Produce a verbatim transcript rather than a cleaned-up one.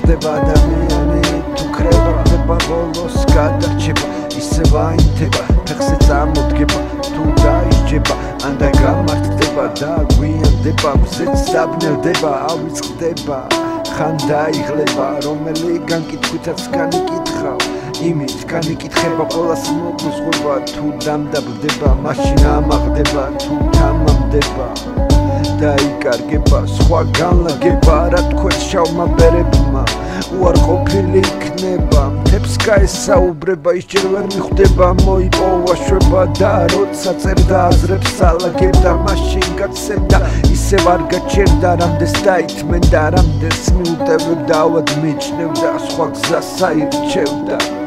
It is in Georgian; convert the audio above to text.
ხდება ადამიანი თუ ხრება ხდება ბოლოს გადარჩება ისე ვაინდება ფეხზე წამოდგება თუ დაისჯება ან და გამართდება და გვიანდება მზეც დაბნელდება ავიწყდება ხან დაიღლება რომელი განკითხვითაც განიკითხავ იმით განიკითხება ყოველას მოგუძღობა თუ დამდაბლდება მაშინ ამაღდება თუ თამამდება დაიკარგება სხვა განლაგება რა თქვენს შავმა ბერებმა უარყოფილი იქნება მთებს გაესაუბრება ის ჯერ ვერ მიხვდება მოიპოვა შვება და როცა წერდა აზრებს ალაგებდა მაშინ გაცემდა ისევ არ გაჩერდა რამდენს დაითმენდა რამდენს მიუტევებდა ავად მიჩნევდა სხვა გზას აირჩევდა